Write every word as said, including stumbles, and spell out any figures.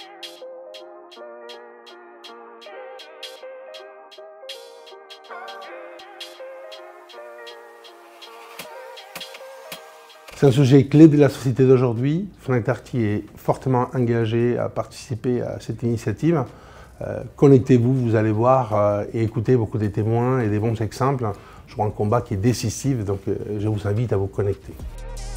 C'est un sujet clé de la société d'aujourd'hui. Fnac Darty est fortement engagé à participer à cette initiative. Euh, Connectez-vous, vous allez voir euh, et écoutez beaucoup des témoins et des bons exemples. Je vois un combat qui est décisif, donc euh, je vous invite à vous connecter.